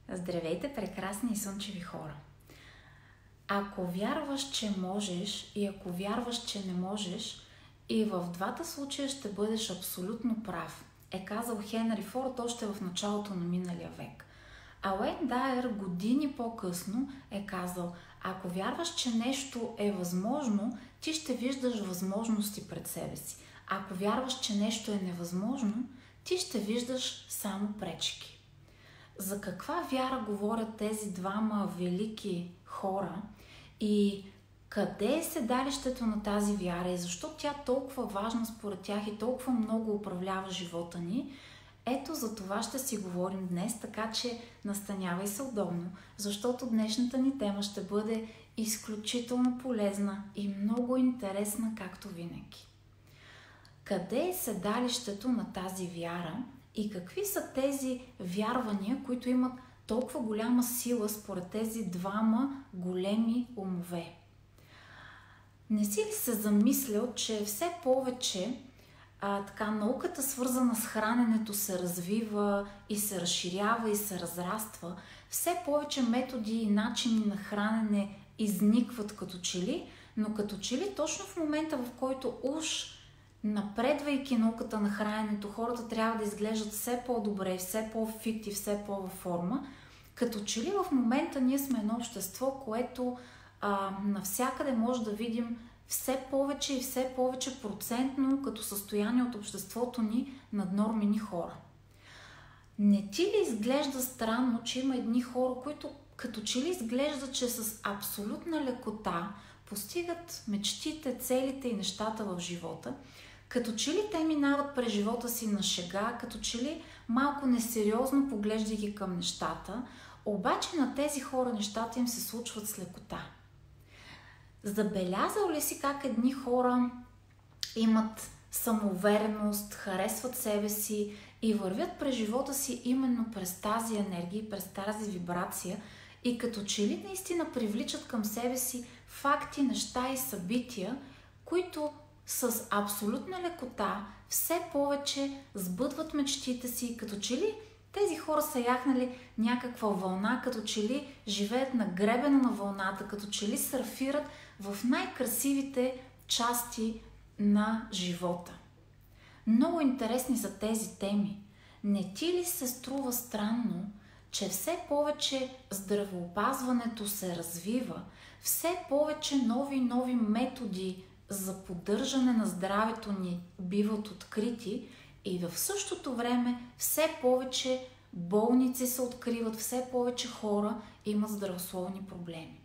Здравейте, прекрасни и слънчеви хора! Ако вярваш, че можеш и ако вярваш, че не можеш, и в двата случая ще бъдеш абсолютно прав, е казал Хенри Форд още в началото на миналия век. А Уейн Дайер години по-късно е казал: ако вярваш, че нещо е възможно, ти ще виждаш възможности пред себе си. Ако вярваш, че нещо е невъзможно, ти ще виждаш само пречки. За каква вяра говорят тези двама велики хора и къде е седалището на тази вяра и защо тя толкова важна според тях и толкова много управлява живота ни? Ето за това ще си говорим днес, така че настанявай се удобно, защото днешната ни тема ще бъде изключително полезна и много интересна, както винаги. Къде е седалището на тази вяра и какви са тези вярвания, които имат толкова голяма сила според тези двама големи умове? Не си ли се замислял, че все повече науката, свързана с храненето, се развива и се разширява и се разраства? Все повече методи и начини на хранене изникват като че ли, но като че ли точно в момента, в който напредвайки науката на храненето, хората трябва да изглеждат все по-добре, все по-фит и все по-във форма, като че ли в момента ние сме едно общество, което навсякъде може да видим все повече и все повече процентно като състояние от обществото ни наднормени хора. Не ти ли изглежда странно, че има едни хора, които като че ли изглежда, че с абсолютна лекота постигат мечтите, целите и нещата в живота, като че ли те минават през живота си на шега, като че ли малко несериозно поглеждайки към нещата, обаче на тези хора нещата им се случват с лекота. Забелязал ли си как едни хора имат самоувереност, харесват себе си и вървят през живота си именно през тази енергия, през тази вибрация и като че ли наистина привличат към себе си факти, неща и събития, които с абсолютна лекота все повече сбъдват мечтите си, като че ли тези хора са яхнали някаква вълна, като че ли живеят на гребена на вълната, като че ли сърфират в най-красивите части на живота. Много интересни са тези теми. Не ти ли се струва странно, че все повече здравеопазването се развива, все повече нови методи за поддържане на здравето ни биват открити и в същото време все повече болници се откриват, все повече хора имат здравословни проблеми.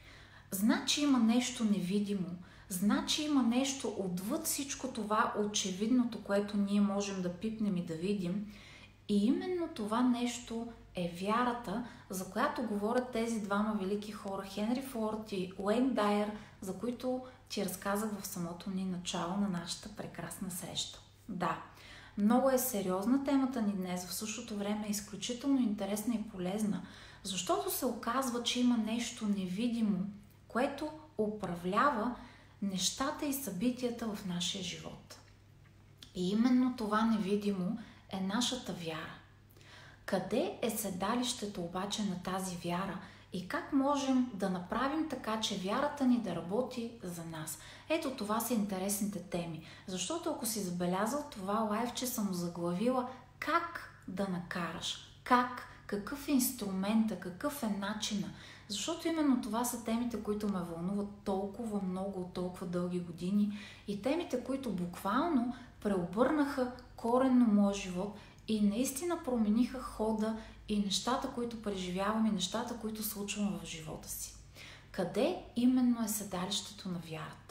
Значи има нещо невидимо, значи има нещо отвъд всичко това очевидното, което ние можем да пипнем и да видим. И именно това нещо е вярата, за която говорят тези двама велики хора, Хенри Форд и Уейн Дайер, за които ти разказах в самото ни начало на нашата прекрасна среща. Да, много е сериозна темата ни днес, в същото време е изключително интересна и полезна, защото се оказва, че има нещо невидимо, което управлява нещата и събитията в нашия живот. И именно това невидимо е нашата вяра. Къде е седалището обаче на тази вяра и как можем да направим така, че вярата ни да работи за нас? Ето това са интересните теми, защото ако си забелязал това лайвче, съм заглавила как да накараш, какъв е инструмента, какъв е начина, защото именно това са темите, които ме вълнуват толкова много от толкова дълги години и темите, които буквално преобърнаха коренно моя живот и наистина промениха хода и нещата, които преживявам и нещата, които случвам в живота си. Къде именно е седалището на вярата?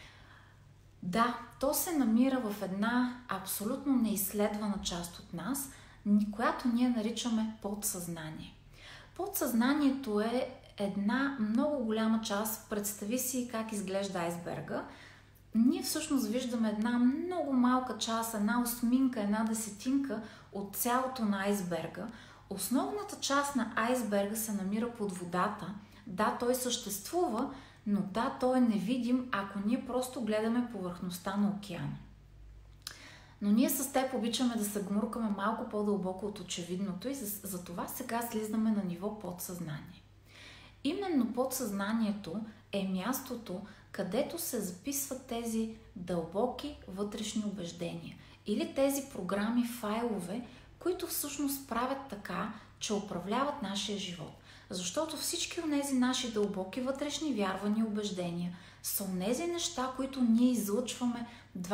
Да, то се намира в една абсолютно неизследвана част от нас, която ние наричаме подсъзнание. Подсъзнанието е една много голяма част. Представи си как изглежда айсберга. Ние всъщност виждаме една много малка част, една осминка, една десетинка от цялото на айсберга. Основната част на айсберга се намира под водата. Да, той съществува, но да, той е невидим, ако ние просто гледаме повърхността на океана. Но ние с теб обичаме да се гмуркаме малко по-дълбоко от очевидното и за това сега слизаме на ниво подсъзнание. Именно подсъзнанието е мястото, където се записват тези дълбоки вътрешни убеждения или тези програми, файлове, които всъщност правят така, че управляват нашия живот. Защото всички от тези наши дълбоки вътрешни вярвания и убеждения са онези неща, които ние излъчваме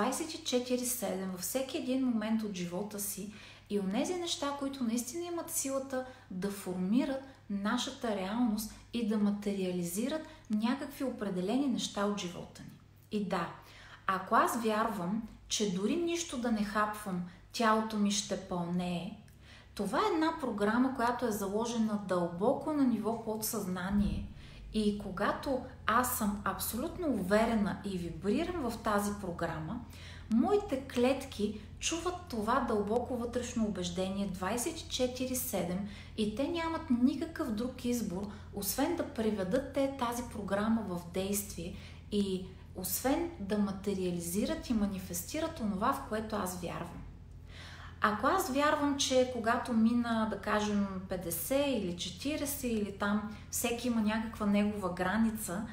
24/7 във всеки един момент от живота си и онези неща, които наистина имат силата да формират нашата реалност и да материализират някакви определени неща от живота ни. И да, ако аз вярвам, че дори нищо да не хапвам, тялото ми ще пълнее, това е една програма, която е заложена дълбоко на ниво подсъзнание. И когато аз съм абсолютно уверена и вибрирам в тази програма, моите клетки чуват това дълбоко вътрешно убеждение 24/7 и те нямат никакъв друг избор, освен да приведат тази програма в действие и освен да материализират и манифестират онова, в което аз вярвам. Ако аз вярвам, че когато мина, да кажем, 50 или 40 или там всеки има някаква негова граница,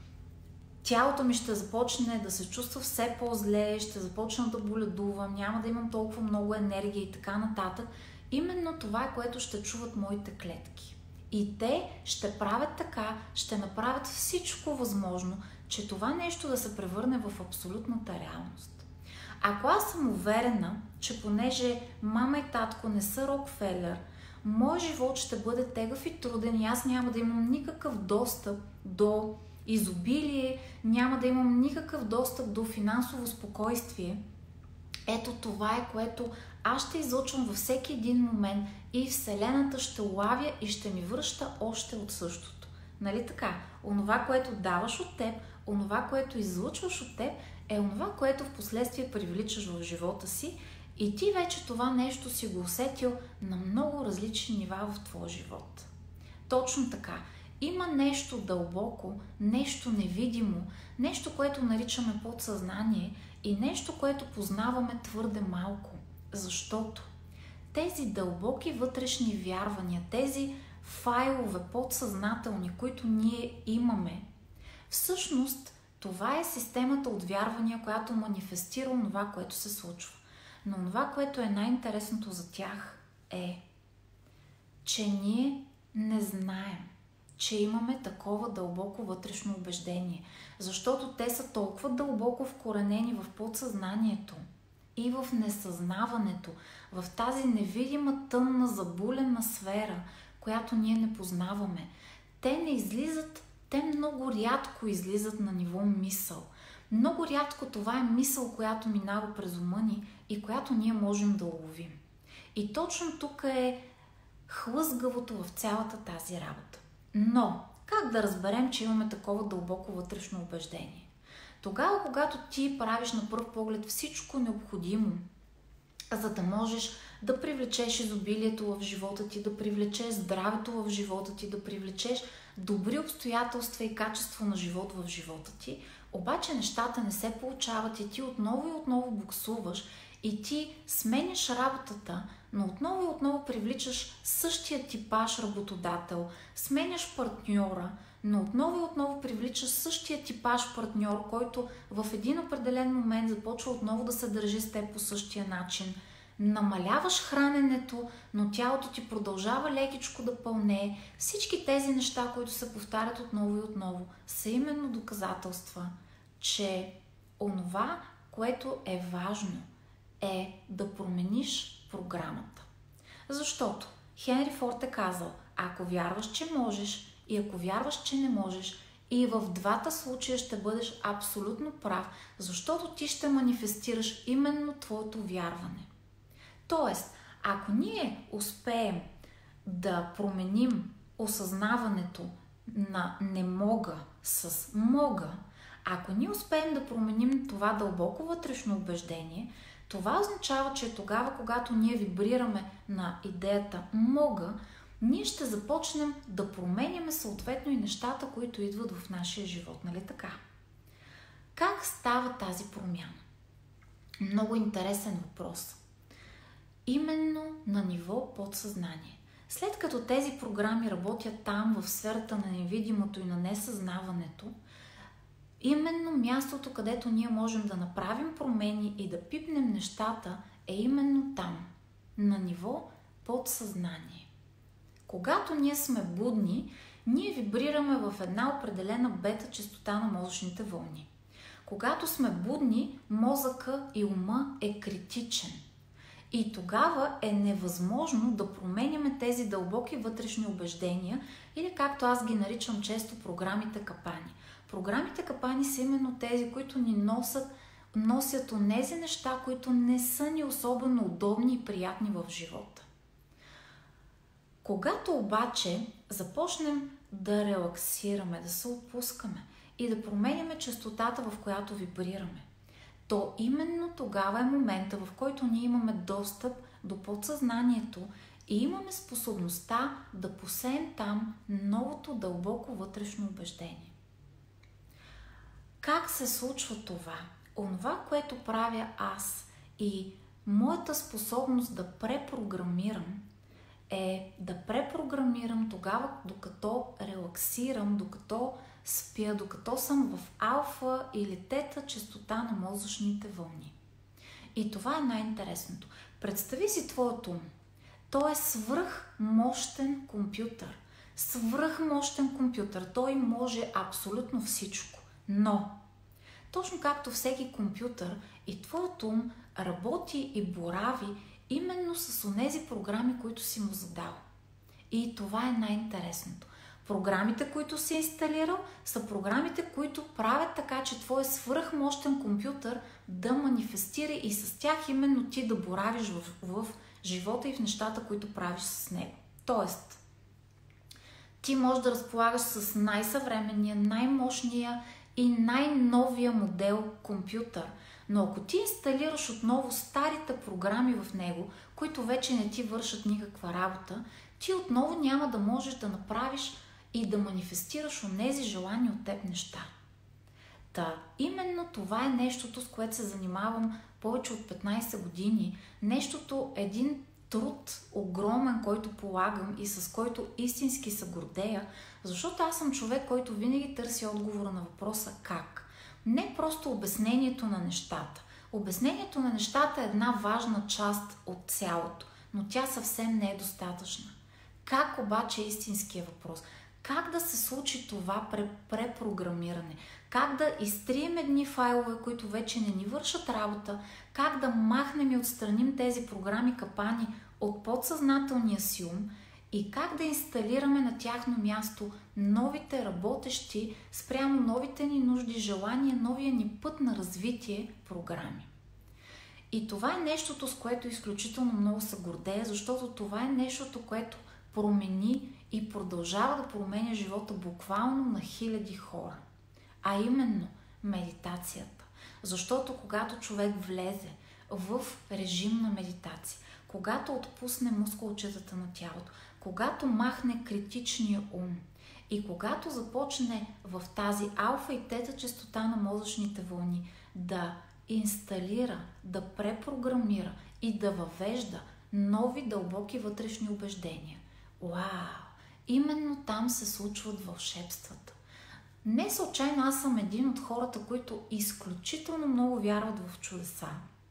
тялото ми ще започне да се чувства все по-зле, ще започна да боледувам, няма да имам толкова много енергия и така нататък, именно това е, което ще чуват моите клетки. И те ще правят така, ще направят всичко възможно, че това нещо да се превърне в абсолютната реалност. Ако аз съм уверена, че понеже мама и татко не са Рокфелер, мой живот ще бъде тегъв и труден и аз няма да имам никакъв достъп до изобилие, няма да имам никакъв достъп до финансово спокойствие, ето това е, което аз ще излъчвам във всеки един момент и Вселената ще улавя и ще ми връща още от същото. Нали така? Онова, което даваш от теб, онова, което излъчваш от теб, е онова, което в последствие привличаш в живота си и ти вече това нещо си го усетил на много различни нива в твоя живот. Точно така. Има нещо дълбоко, нещо невидимо, нещо, което наричаме подсъзнание и нещо, което познаваме твърде малко. Защото тези дълбоки вътрешни вярвания, тези файлове подсъзнателни, които ние имаме, всъщност това е системата от вярвания, която манифестира онова, което се случва. Но това, което е най-интересното за тях е, че ние не знаем, че имаме такова дълбоко вътрешно убеждение, защото те са толкова дълбоко вкоренени в подсъзнанието и в несъзнаването, в тази невидима тъмна забулена сфера, която ние не познаваме. Те не излизат, те много рядко излизат на ниво мисъл. Много рядко това е мисъл, която минава през ума ни и която ние можем да уловим. И точно тук е хлъзгавото в цялата тази работа. Но, как да разберем, че имаме такова дълбоко вътрешно убеждение? Тогава, когато ти правиш на пръв поглед всичко необходимо, за да можеш да привлечеш изобилието в живота ти, да привлечеш здравето в живота ти, да привлечеш добри обстоятелства и качество на живот в живота ти, обаче нещата не се получават и ти отново и отново буксуваш и ти сменяш работата, но отново и отново привличаш същия типаж работодател, сменяш партньора, но отново и отново привличаш същия типаж партньор, който в един определен момент започва отново да се държи с теб по същия начин. Намаляваш храненето, но тялото ти продължава лекичко да пълнее. Всички тези неща, които се повтарят отново и отново, са именно доказателства, че онова, което е важно, е да промениш програмата. Защото Хенри Форд е казал, ако вярваш, че можеш и ако вярваш, че не можеш, и в двата случая ще бъдеш абсолютно прав, защото ти ще манифестираш именно твоето вярване. Тоест, ако ние успеем да променим осъзнаването на не мога с мога, ако ние успеем да променим това дълбоко вътрешно убеждение, това означава, че тогава, когато ние вибрираме на идеята мога, ние ще започнем да променяме съответно и нещата, които идват в нашия живот. Нали така? Как става тази промяна? много интересен въпрос. Именно на ниво подсъзнание. След като тези програми работят там, в сферата на невидимото и на несъзнаването, именно мястото, където ние можем да направим промени и да пипнем нещата, е именно там, на ниво подсъзнание. Когато ние сме будни, ние вибрираме в една определена бета честота на мозъчните вълни. Когато сме будни, мозъка и ума е критичен. И тогава е невъзможно да променяме тези дълбоки вътрешни убеждения или, както аз ги наричам често, програмите капани. Програмите капани са именно тези, които ни носят онези неща, които не са ни особено удобни и приятни в живота. Когато обаче започнем да релаксираме, да се отпускаме и да променяме честотата, в която вибрираме, то именно тогава е момента, в който ние имаме достъп до подсъзнанието и имаме способността да посеем там новото дълбоко вътрешно убеждение. Как се случва това? Онова, което правя аз и моята способност да препрограмирам, е да препрограмирам тогава, докато релаксирам, докато спя, докато съм в алфа или тета честота на мозъчните вълни. И това е най-интересното. Представи си твоят ум. Той е свръхмощен компютър. Свръхмощен компютър. Той може абсолютно всичко. Но, точно както всеки компютър, и твоят ум работи и борави именно с онези програми, които си му задал. И това е най-интересното. Програмите, които си инсталирал, са програмите, които правят така, че твой свръхмощен компютър да манифестира и с тях именно ти да боравиш в живота и в нещата, които правиш с него. Тоест, ти можеш да разполагаш с най-съвременния, най-мощния и най-новия модел компютър. Но ако ти инсталираш отново старите програми в него, които вече не ти вършат никаква работа, ти отново няма да можеш да направиш и да манифестираш онези желани от теб неща. Та, именно това е нещото, с което се занимавам повече от 15 години. Нещото, един труд огромен, който полагам и с който истински се гордея, защото аз съм човек, който винаги търси отговора на въпроса как. Не просто обяснението на нещата. Обяснението на нещата е една важна част от цялото, но тя съвсем не е достатъчна. Как обаче е истинския въпрос? Как да се случи това препрограмиране? Как да изтрием едни файлове, които вече не ни вършат работа? Как да махнем и отстраним тези програми капани от подсъзнателния си ум? И как да инсталираме на тяхно място новите работещи спрямо новите ни нужди, желания, новия ни път на развитие програми? И това е нещото, с което изключително много се гордея, защото това е нещото, което промени и продължава да променя живота буквално на хиляди хора. А именно медитацията. Защото когато човек влезе в режим на медитация, когато отпусне мускулчетата на тялото, когато махне критичния ум и когато започне в тази алфа и тета честота на мозъчните вълни да инсталира, да препрограмира и да въвежда нови дълбоки вътрешни убеждения. Вау! Именно там се случват вълшебствата. Не случайно аз съм един от хората, които изключително много вярват в чудеса.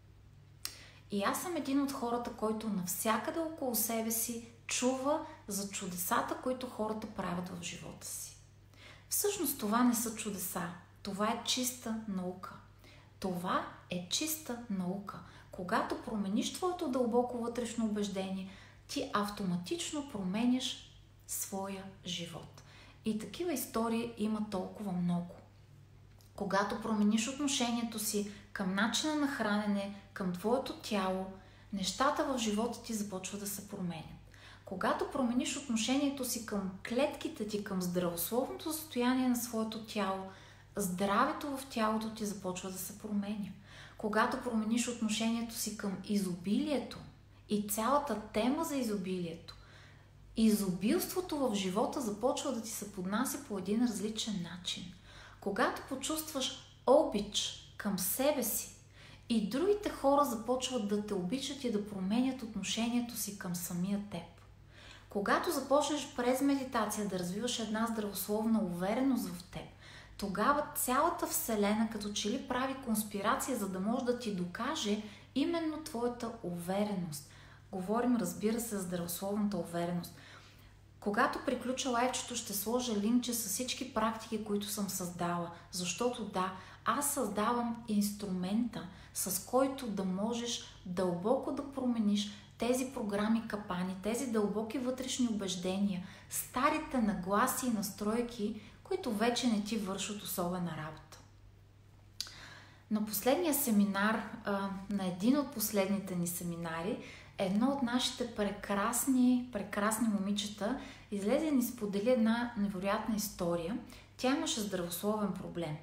И аз съм един от хората, който навсякъде около себе си чува за чудесата, които хората правят в живота си. Всъщност това не са чудеса. Това е чиста наука. Това е чиста наука. Когато промениш твоето дълбоко вътрешно убеждение, ти автоматично променяш своя живот. И такива истории има толкова много. Когато промениш отношението си към начина на хранене, към твоето тяло, нещата в живота ти започват да се променят. Когато промениш отношението си към клетките ти, към здравословното състояние на своето тяло, здравето в тялото ти започва да се променя. Когато промениш отношението си към изобилието и цялата тема за изобилието, изобилството в живота започва да ти се поднася по един различен начин. Когато почувстваш обич към себе си и другите хора започват да те обичат и да променят отношението си към самия теб. Когато започнеш през медитация да развиваш една здравословна увереност в теб, тогава цялата Вселена като че ли прави конспирация, за да може да ти докаже именно твоята увереност. Говорим, разбира се, за здравословната увереност. Когато приключа лайвчето, ще сложа линкче с всички практики, които съм създала. Защото да, аз създавам инструмента, с който да можеш дълбоко да промениш тези програми капани, тези дълбоки вътрешни убеждения, старите нагласи и настройки, които вече не ти вършат особена работа. На последния семинар, на един от последните ни семинари, едно от нашите прекрасни момичета излезе и ни сподели една невероятна история. Тя имаше здравословен проблем.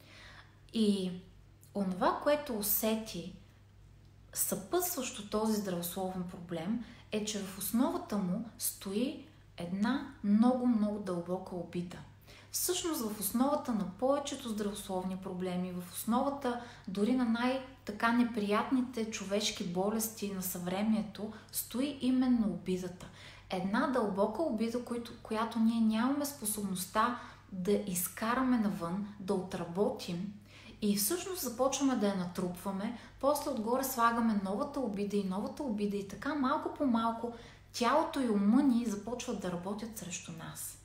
И онова, което усети съпътстващо този здравословен проблем, е, че в основата му стои една много дълбока обида. Всъщност в основата на повечето здравословни проблеми, в основата дори на най-така неприятните човешки болести на съвремието, стои именно обидата. Една дълбока обида, която ние нямаме способността да изкараме навън, да отработим, и всъщност започваме да я натрупваме, после отгоре слагаме новата обида и така малко по малко тялото и ума ни започват да работят срещу нас.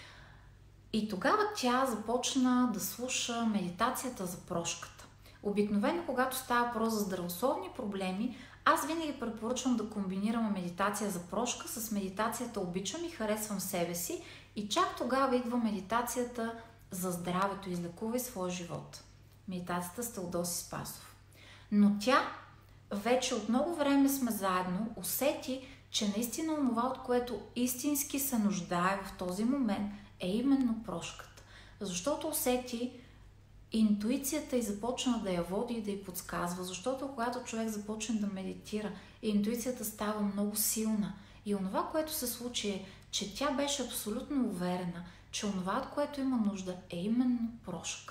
И тогава тя започна да слуша медитацията за прошката. Обикновено, когато става въпрос за здравословни проблеми, аз винаги препоръчвам да комбинираме медитация за прошка с медитацията обичам и харесвам себе си, и чак тогава идва медитацията за здравето, излекувай своя живот. Медитацията с Теодоси Спасов. Но тя, вече от много време сме заедно, усети, че наистина онова, от което истински се нуждае в този момент, е именно прошката. Защото усети интуицията и започна да я води и да й подсказва. Защото когато човек започне да медитира, интуицията става много силна. И онова, което се случи е, че тя беше абсолютно уверена, че онова, от което има нужда, е именно прошка.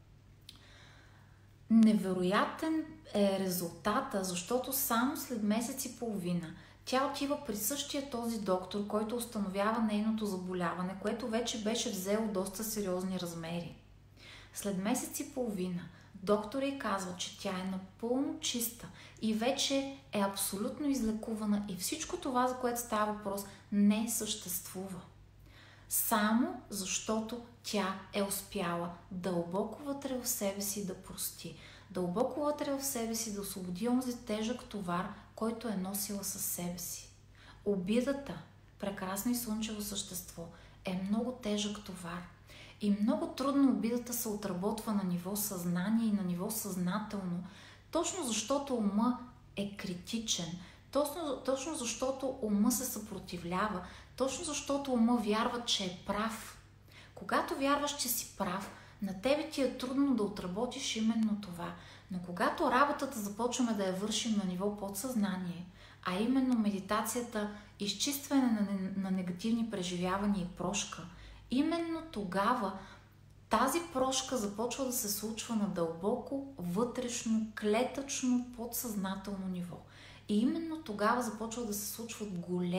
Невероятен е резултата, защото само след месец и половина тя отива при същия този доктор, който установява нейното заболяване, което вече беше взело доста сериозни размери. След месец и половина доктор й казва, че тя е напълно чиста и вече е абсолютно излекувана и всичко това, за което става въпрос, не съществува. Само защото тя е успяла дълбоко вътре в себе си да прости, дълбоко вътре в себе си да освободи онзи тежък товар, който е носила със себе си. Обидата, прекрасно и слънчево същество, е много тежък товар. И много трудно обидата се отработва на ниво съзнание и на ниво съзнателно, точно защото ума е критичен, точно защото ума се съпротивлява, точно защото ума вярва, че е прав. Когато вярваш, че си прав, на тебе ти е трудно да отработиш именно това. Но когато работата започваме да я вършим на ниво подсъзнание, а именно медитацията, изчистване на негативни преживявания и прошка, именно тогава тази прошка започва да се случва на дълбоко, вътрешно, клетъчно, подсъзнателно ниво. И именно тогава започва да се случват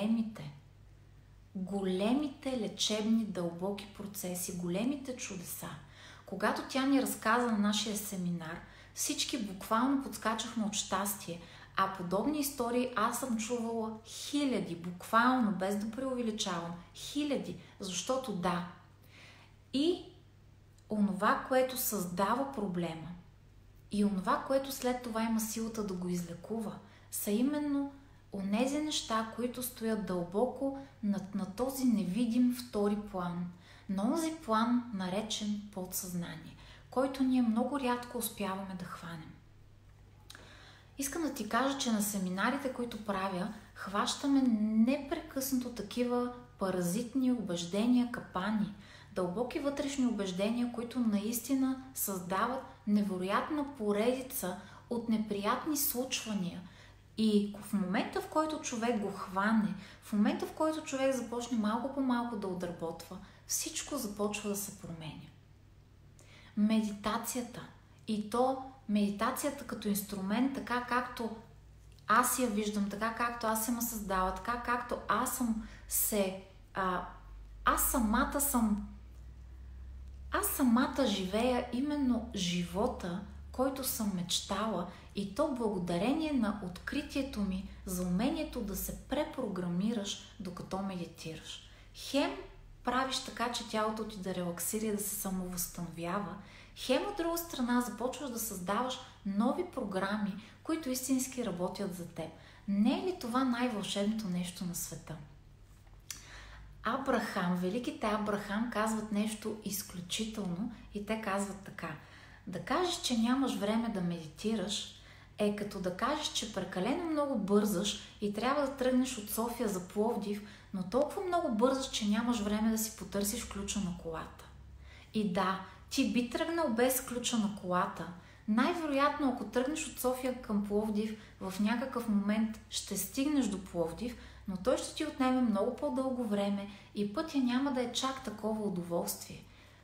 големите лечебни дълбоки процеси, големите чудеса. Когато тя ни разказа на нашия семинар, всички буквално подскачахме от щастие, а подобни истории аз съм чувала хиляди, буквално, без да преувеличавам, хиляди, защото да. И онова, което създава проблема и онова, което след това има силата да го излекува, са именно онези неща, които стоят дълбоко на този невидим втори план, на онзи план, наречен подсъзнание, който ние много рядко успяваме да хванем. Искам да ти кажа, че на семинарите, които правя, хващаме непрекъснато такива паразитни убеждения, капани, дълбоки вътрешни убеждения, които наистина създават невероятна поредица от неприятни случвания. И в момента, в който човек го хване, в момента, в който човек започне малко по малко да отработва, всичко започва да се променя. Медитацията, и то медитацията като инструмент, така както аз я виждам, така както аз съм я създала, така както аз съм се... Аз самата живея именно живота, който съм мечтала, и то благодарение на откритието ми за умението да се препрограмираш докато медитираш. Хем правиш така, че тялото ти да релаксира и да се самовъзстановява, хем от друга страна започваш да създаваш нови програми, които истински работят за теб. Не е ли това най-вълшебното нещо на света? Великите Абрахам казват нещо изключително и те казват така: да кажеш, че нямаш време да медитираш, е като да кажеш, че прекалено много бързаш и трябва да тръгнеш от София за Пловдив, но толкова много бързаш, че нямаш време да си потърсиш ключа на колата. И да, ти би тръгнал без ключа на колата. Най-вероятно, ако тръгнеш от София към Пловдив, в някакъв момент ще стигнеш до Пловдив, но той ще ти отнеме много по-дълго време и пътя няма да е чак такова удоволствие.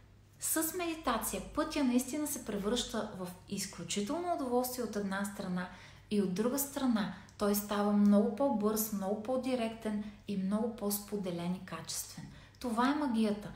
С медитация пътя наистина се превръща в изключително удоволствие от една страна и от друга страна той става много по-бърз, много по-директен и много по-споделен и качествен. Това е магията.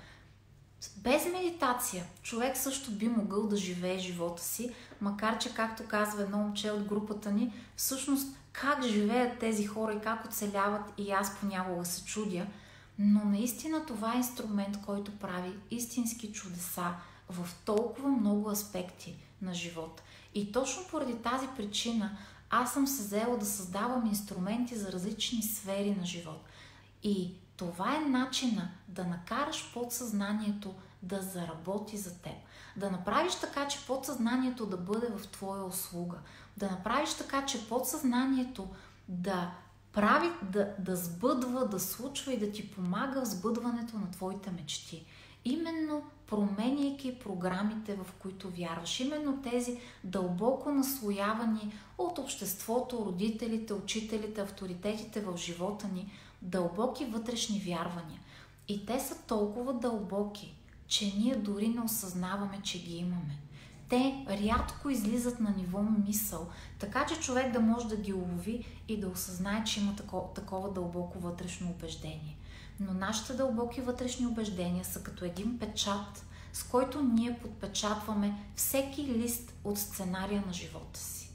Без медитация човек също би могъл да живее живота си, макар че, както казва едно момче от групата ни, всъщност как живеят тези хора и как оцеляват, и аз понякога се чудя, но наистина това е инструмент, който прави истински чудеса в толкова много аспекти на живота. И точно поради тази причина аз съм се заела да създавам инструменти за различни сфери на живот. И това е начина да накараш подсъзнанието да заработи за теб. Да направиш така, че подсъзнанието да бъде в твоя услуга. Да направиш така, че подсъзнанието да прави, да сбъдва, да случва и да ти помага в сбъдването на твоите мечти. Именно променяйки програмите, в които вярваш. Именно тези дълбоко наслоявани от обществото, родителите, учителите, авторитетите в живота ни, дълбоки вътрешни вярвания. И те са толкова дълбоки, че ние дори не осъзнаваме, че ги имаме. Те рядко излизат на ниво мисъл, така че човек да може да ги улови и да осъзнае, че има такова дълбоко вътрешно убеждение. Но нашите дълбоки вътрешни убеждения са като един печат, с който ние подпечатваме всеки лист от сценария на живота си.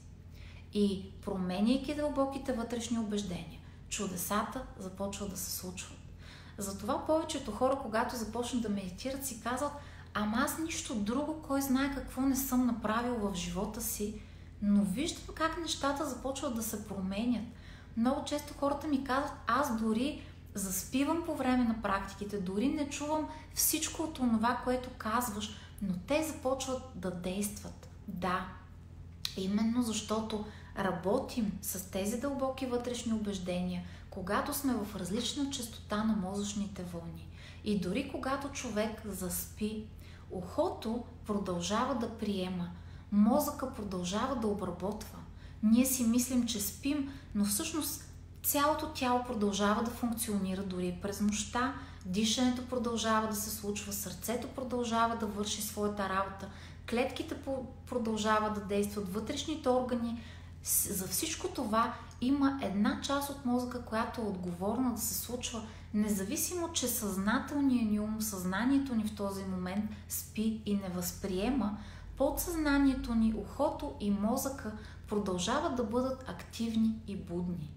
И променяйки дълбоките вътрешни убеждения, чудесата започват да се случват. Затова повечето хора, когато започнат да медитират, си казват: ама аз нищо друго, кой знае какво не съм направил в живота си, но виждам как нещата започват да се променят. Много често хората ми казват: аз дори заспивам по време на практиките, дори не чувам всичко от това, което казваш, но те започват да действат. Да, именно защото работим с тези дълбоки вътрешни убеждения, когато сме в различна честота на мозъчните вълни. И дори когато човек заспи, ухото продължава да приема, мозъка продължава да обработва. Ние си мислим, че спим, но всъщност цялото тяло продължава да функционира дори през нощта, дишането продължава да се случва, сърцето продължава да върши своята работа, клетките продължават да действат, вътрешните органи. За всичко това има една част от мозъка, която е отговорна да се случва, независимо, че съзнателният ни ум, съзнанието ни в този момент спи и не възприема, подсъзнанието ни, ухото и мозъка продължават да бъдат активни и будни.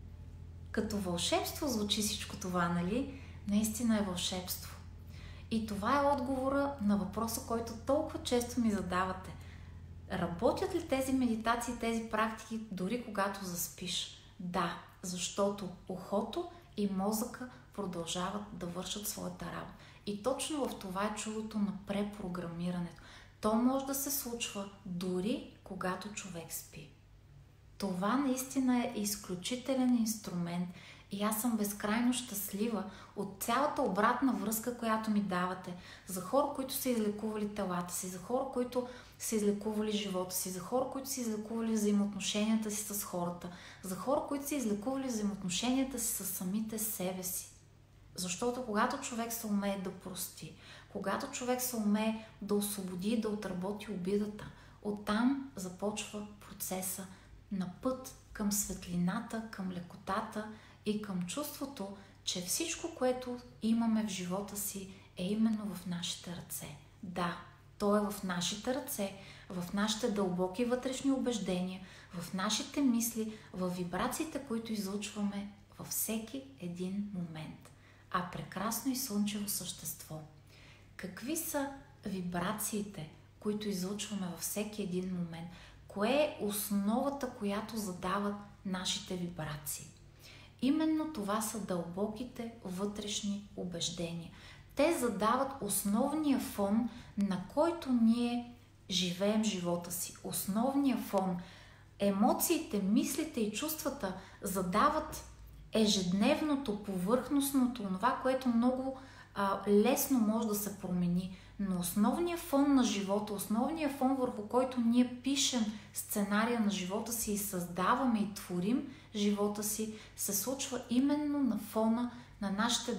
Като вълшебство звучи всичко това, нали? Наистина е вълшебство. И това е отговора на въпроса, който толкова често ми задавате. Работят ли тези медитации, тези практики дори когато заспиш? Да, защото ухото и мозъка продължават да вършат своята работа. И точно в това е чудото на препрограмирането. То може да се случва дори когато човек спи. Това наистина е изключителен инструмент и аз съм безкрайно щастлива от цялата обратна връзка, която ми давате за хора, които са излекували телата си, за хора, които са излекували живота си, за хора, които са излекували взаимоотношенията си с хората, за хора, които са излекували взаимоотношенията си с самите себе си. Защото когато човек се умее да прости, когато човек се умее да освободи и да отработи обидата, Оттам започва процеса на път към светлината, към лекотата и към чувството, че всичко, което имаме в живота си, е именно в нашите ръце. Да, то е в нашите ръце, в нашите дълбоки вътрешни убеждения, в нашите мисли, в вибрациите, които излъчваме във всеки един момент. А прекрасно и слънчево същество. Какви са вибрациите, които излъчваме във всеки един момент? Кое е основата, която задават нашите вибрации? Именно това са дълбоките вътрешни убеждения. Те задават основния фон, на който ние живеем живота си. Основния фон, емоциите, мислите и чувствата задават ежедневното, повърхностното, това, което много лесно може да се промени. Но основният фон на живота, основният фон, върху който ние пишем сценария на живота си и създаваме и творим живота си, се случва именно на фона на нашите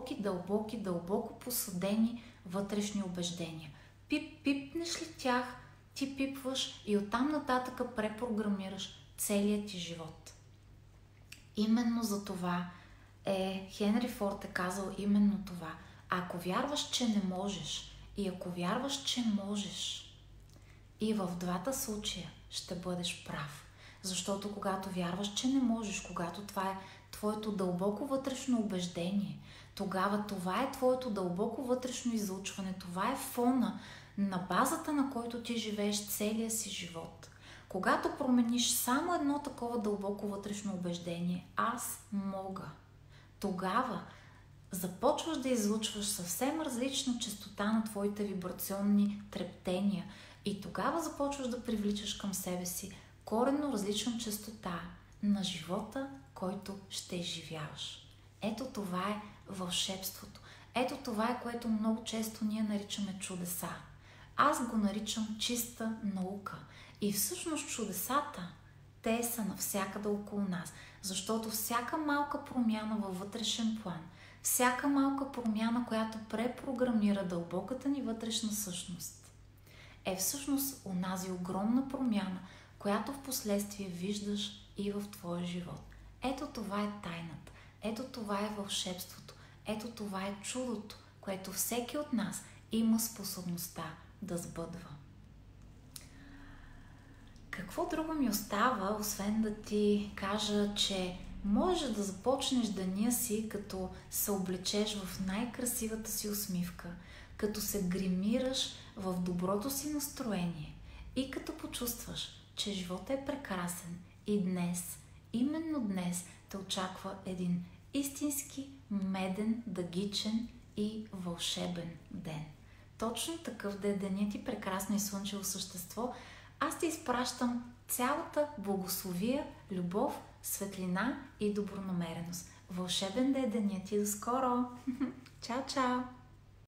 дълбоко посадени вътрешни убеждения. Пипнеш ли тях, ти пипваш и оттам нататък препрограмираш целият ти живот. Именно за това Хенри Форд е казал именно това. Ако вярваш, че не можеш и ако вярваш, че можеш, и в двата случая ще бъдеш прав. Защото когато вярваш, че не можеш, когато това е твоето дълбоко вътрешно убеждение, тогава това е твоето дълбоко вътрешно излъчване, това е фона, на базата на който ти живееш целия си живот. Когато промениш само едно такова дълбоко вътрешно убеждение, аз мога, тогава започваш да излъчваш съвсем различна честота на твоите вибрационни трептения и тогава започваш да привличаш към себе си коренно различна честота на живота, който ще изживяваш. Ето това е вълшебството. Ето това е, което много често ние наричаме чудеса. Аз го наричам чиста наука. И всъщност чудесата, те са навсякъде около нас. Защото всяка малка промяна във вътрешен план, всяка малка промяна, която препрограмира дълбоката ни вътрешна същност, е всъщност онази огромна промяна, която в последствие виждаш и в твоя живот. Ето това е тайната. Ето това е вълшебството. Ето това е чудото, което всеки от нас има способността да сбъдва. Какво друго ми остава, освен да ти кажа, че можеш да започнеш деня си, като се облечеш в най-красивата си усмивка, като се гримираш в доброто си настроение и като почувстваш, че животът е прекрасен и днес, именно днес, те очаква един истински меден, дъгичен и вълшебен ден. Точно такъв да е денят ти прекрасно и слънчево същество. Аз ти изпращам цялата благословия, любов, светлина и добронамереност. Вълшебен да е денят ти. До скоро! Чао, чао!